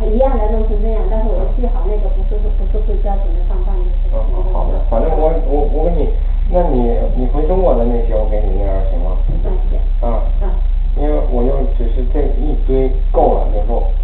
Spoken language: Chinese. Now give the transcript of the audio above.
一样的弄成这样，但是我记好那个不是会标准的放半个。 好的，反正我给你，那你回中国的那些我给你那样行吗？ 行。 因为我就只是这一堆够了，就说